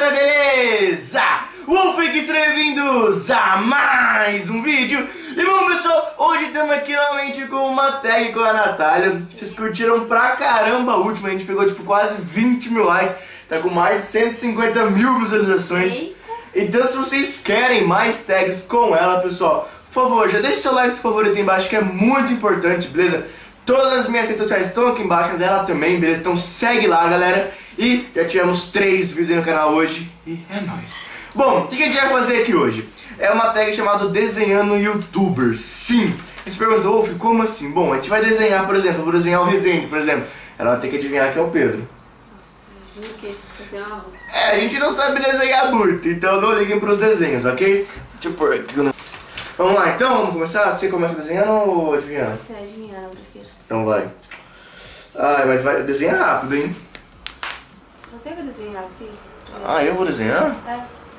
galera, beleza? Wolf aqui, sejam bem-vindos a mais um vídeo. E bom, pessoal, hoje estamos aqui novamente com uma tag com a Natália. Vocês curtiram pra caramba a última, a gente pegou tipo quase 20 mil likes. Tá com mais de 150 mil visualizações. Eita. Então se vocês querem mais tags com ela, pessoal, por favor, já deixa seu like favorito aí embaixo, que é muito importante, beleza? Todas as minhas redes sociais estão aqui embaixo, dela também, beleza? Então segue lá, galera. E já tivemos 3 vídeos aí no canal hoje e é nóis. Bom, o que a gente vai fazer aqui hoje? É uma tag chamada Desenhando Youtubers. Sim, a gente perguntou, Wolf, como assim? Bom, a gente vai desenhar, por exemplo, eu vou desenhar o Rezende, por exemplo. Ela vai ter que adivinhar que é o Pedro. Nossa, juro que desenhar. A gente não sabe desenhar muito, então não liguem pros desenhos, ok? Deixa eu pôr aqui. Vamos lá, então, vamos começar? Você começa desenhando ou adivinhando? Você adivinhar, eu prefiro. Então vai. Ai, mas vai desenhar rápido, hein? Você vai desenhar, filho? Ah, eu vou desenhar? É.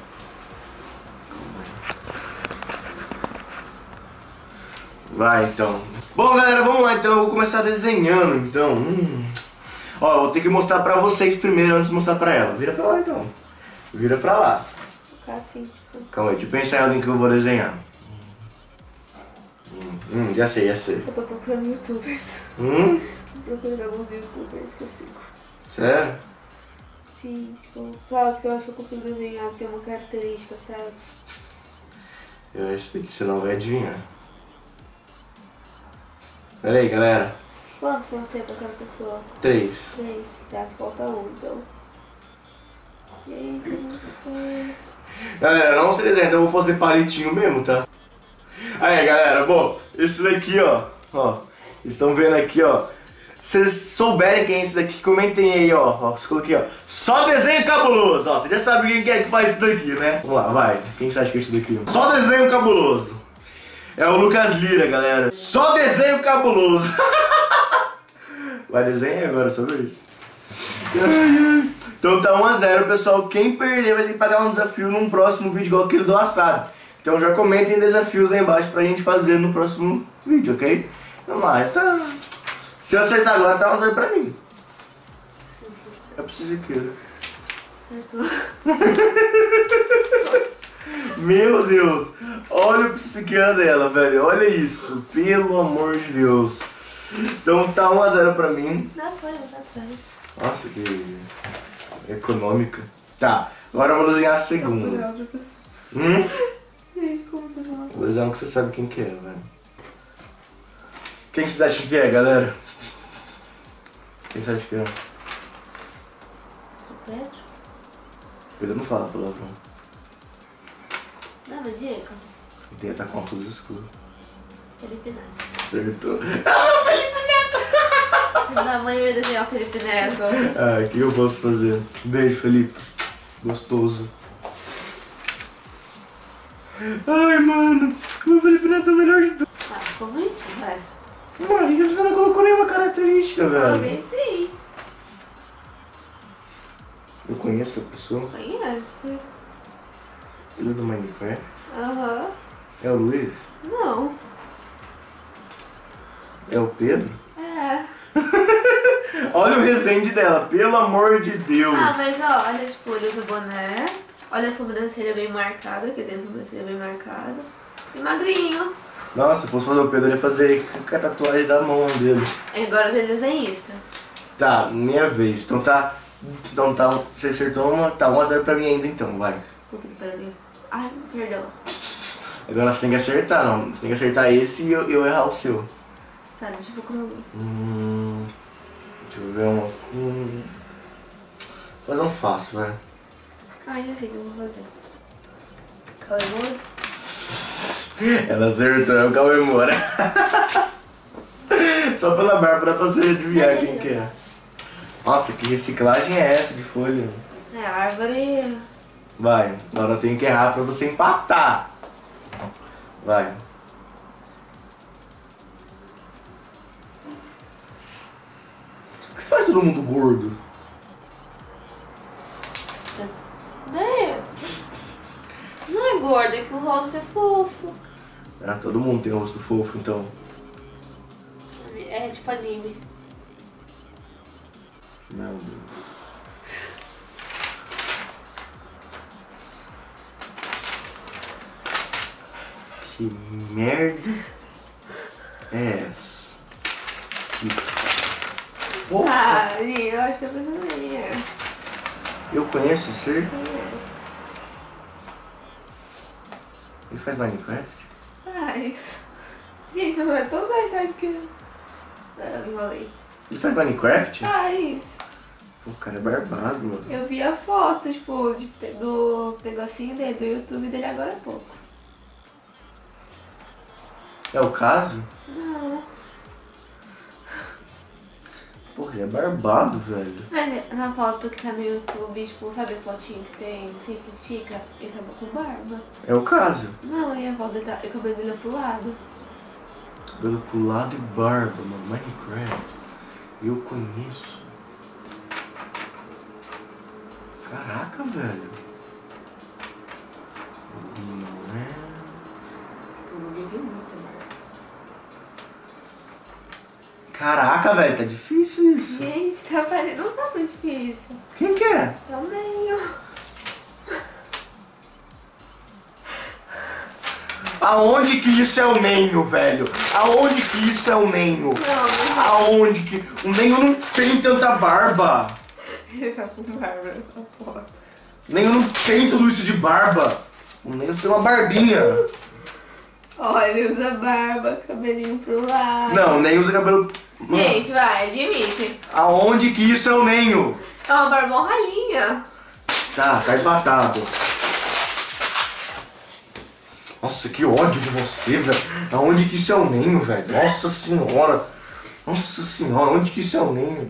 Vai, então. Bom, galera, vamos lá, então. Eu vou começar desenhando, então. Ó, eu vou ter que mostrar pra vocês primeiro, antes de mostrar pra ela. Vira pra lá, então. Vira pra lá. Ficar assim, tipo. Calma aí, deixa eu pensar em alguém que eu vou desenhar. Já sei, já sei. Eu tô procurando youtubers. Tô procurando alguns youtubers que eu sigo. Sério? Sim, tipo, sabe, os que eu acho que eu consigo desenhar, tem uma característica, sabe? Eu acho que você não vai adivinhar. Pera aí, galera. Quantos vão ser pra cada pessoa? 3. 3. Tá, falta um, então. Gente, eu não sei. Galera, não se desenha, então eu vou fazer palitinho mesmo, tá? Aí, galera, bom, esse daqui, ó, vocês estão vendo aqui, ó. Se vocês souberem quem é esse daqui, comentem aí, ó, coloquei, ó, só desenho cabuloso, ó, você já sabe quem é que faz isso daqui, né? Vamos lá, vai, quem você acha que é esse daqui? Só desenho cabuloso. É o Lucas Lira, galera. Só desenho cabuloso. Vai desenhar agora sobre isso. Então tá 1 a 0, pessoal. Quem perder vai ter que pagar um desafio num próximo vídeo, igual aquele do assado. Então já comentem desafios aí embaixo pra gente fazer no próximo vídeo, ok? Vamos lá, tá. Se eu acertar agora, tá 1 a 0 pra mim. Eu preciso aqui. Acertou. Meu Deus, olha o psiquiatra dela, velho. Olha isso, pelo amor de Deus. Então tá 1 a 0 pra mim. Não, foi, eu vou atrás. Nossa, que econômica. Tá, agora eu vou desenhar a segunda. Outra pessoa. Gente, como que eu vou? Vou desenhar um que você sabe quem que é, velho. Quem que vocês acham que é, galera? Quem você acha que é? O Pedro? Pedro não fala palavrão. Dá uma dica? Ele tem que estar com óculos escuros. Felipe Neto. Acertou. Ah, Felipe Neto! Filho da mãe, eu ia desenhar o Felipe Neto. Ah, o que eu posso fazer? Beijo, Felipe. Gostoso. Ai, mano. O Felipe Neto é o melhor de tudo. Ah, ficou bonitinho, vai. Mano, você não colocou nenhuma característica, velho. Alguém sim. Eu conheço a pessoa. Conhece? Ele é do Minecraft. Aham. É o Luiz? Não. É o Pedro? É. Olha o Rezende dela, pelo amor de Deus. Ah, mas ó, olha, tipo, ele usa boné. Olha a sobrancelha bem marcada, que tem a sobrancelha bem marcada. E magrinho. Nossa, se fosse fazer o Pedro, eu ia fazer com a tatuagem da mão dele. Agora ele é desenhista. Tá, minha vez. Então tá. Então tá. Você acertou uma. Tá 1 a 0 pra mim ainda, então, vai. Puta que pariu. Ai, perdão. Agora você tem que acertar, não. Você tem que acertar esse e eu errar o seu. Tá, deixa eu procurar alguém. Deixa eu ver uma. Vou fazer um fácil, vai. Ai, já sei o que eu vou fazer. Cauê Moura? Ela acertou, é o Cauê Moura. Só pela barba dá pra você adivinhar quem que é. Nossa, que reciclagem é essa de folha? É, árvore. Vai, agora eu tenho que errar pra você empatar. Vai. Por que você faz todo mundo gordo? Não é gordo, é que o rosto é fofo. Ah, todo mundo tem um rosto fofo, então. É tipo anime. Meu Deus. Que merda é essa? Que porra. Ah, gente, eu acho que tá pensando aí. Eu conheço esse ser? Conheço. Ele faz Minecraft? Faz. Gente, você vai tão mais tarde que... Eu enrolei. Ele faz Minecraft? Faz. O cara é barbado, mano. Eu vi a foto, tipo, do negocinho dele, do YouTube dele agora há pouco. É o caso? Não. Porra, ele é barbado, velho. Mas na foto que tá no YouTube, tipo, sabe a fotinha que tem, sempre estica? Ele tava com barba. É o caso. Não, e a foto dele o cabelo dele é pro lado. Cabelo pro lado e barba, mano. Minecraft. Eu conheço. Caraca, velho. Não é... O Google tem muita barba. Caraca, velho, tá difícil isso. Gente, tá parecendo... Não tá tão difícil. Quem que é? É o meio. Aonde que isso é o Nenho, velho? Aonde que isso é o Nenho? Não, Aonde que... O Nenho não tem tanta barba. ele tá com barba nessa foto. O Nenho não tem tudo isso de barba. O Nenho tem uma barbinha. Olha, ele usa barba, cabelinho pro lado. Não, o Nenho usa cabelo... Gente, vai, admite. Aonde que isso é o Nenho? É uma barbão ralinha. Tá empatado. Nossa, que ódio de você, velho. Aonde que isso é o Nenho, velho? Nossa senhora. Nossa senhora, onde que isso é o Nenho?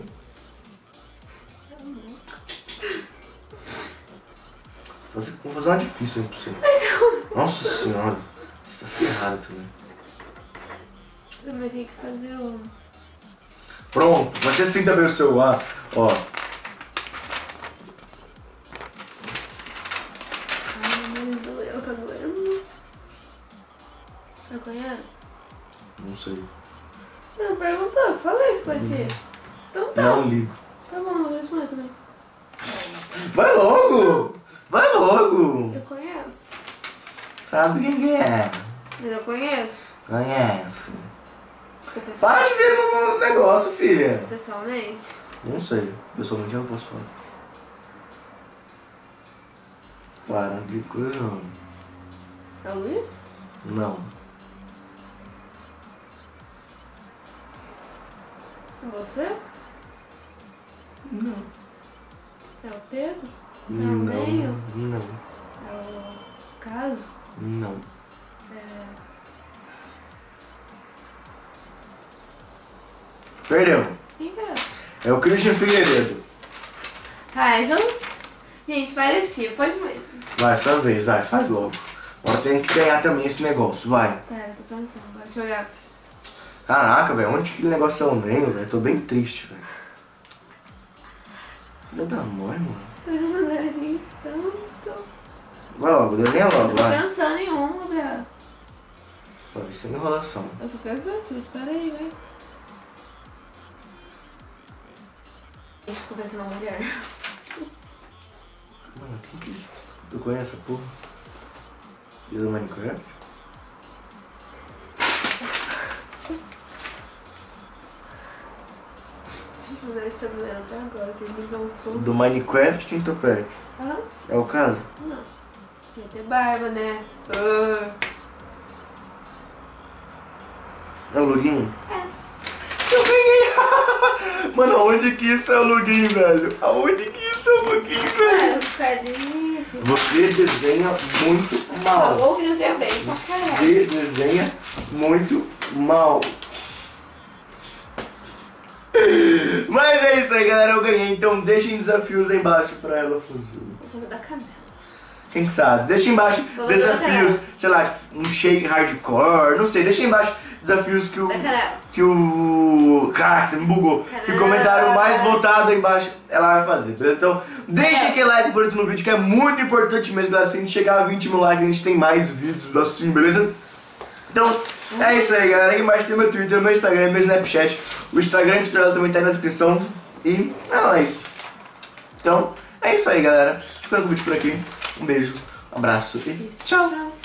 Vou fazer uma difícil aí pra você. Nossa senhora. Você tá ferrado também. Também tem que fazer um. Pronto, vai ter sim também o celular. Ó. Ai, mas eu tá doendo. Você conhece? Não sei. Você não perguntou? Fala isso com esse. Então tá. Não ligo. Tá bom, eu vou responder também. Vai logo! Vai logo! Eu conheço. Sabe quem é? Mas eu conheço. Conhece. Pessoalmente. Para de ver no negócio, filha. Pessoalmente? Não sei. Pessoalmente eu não posso falar. Para de coisa. É o Luiz? Não. É você? Não. É o Pedro? É o Não. Meio? Não. É o Caso? Não. É... Perdeu. Quem que é? É o Christian Figueiredo. Ah, então... Gente, parecia. Pode... Vai, sua vez, vai, faz logo. Agora tem que ganhar também esse negócio, vai. Pera, tô pensando. Agora deixa eu olhar. Caraca, velho, onde que aquele negócio é o Nenho, velho? Tô bem triste, velho. Filha da mãe, mano. Tô vendo o nariz tanto. Vai logo, desenha logo, Eu tô vai. pensando em um, Gabriel. Vai, sem enrolação. Eu tô pensando, filho. Espera aí, vai. Deixa eu conversar uma mulher. Mano, quem que é isso? Tu conhece essa porra? E do Minecraft? Gente, mas eles estão me lendo até agora, que eles me dão um som. Do Minecraft tem topete. Aham. É o caso? Não. Ia ter barba, né? Ah. É o Login? É. Eu ganhei! Mano, aonde que isso é o Login, velho? Aonde que isso é o Login, velho? Ah, os cardinhos isso. Você desenha muito mal. Falou que desenha bem pra caralho. Você desenha muito mal. Mas é isso aí, galera. Eu ganhei. Então deixem desafios aí embaixo pra ela fuzil. Vou fazer da canela. Quem que sabe? Deixa embaixo Vou fazer desafios, da sei lá, tipo, um shake hardcore, não sei, deixa embaixo desafios que o... Da canela. Que o... Caraca, você me bugou. Que o comentário mais votado aí embaixo ela vai fazer, beleza? Então, deixa aquele like favorito no vídeo, que é muito importante mesmo, galera. Se a gente chegar a 20 mil likes, a gente tem mais vídeos assim, beleza? Então, é isso aí, galera. Aqui embaixo tem meu Twitter, meu Instagram, meu Snapchat. O Instagram do tutorial também tá aí na descrição. E é nóis. Então, é isso aí, galera. Ficando com o vídeo por aqui. Um beijo, um abraço e tchau! Tchau.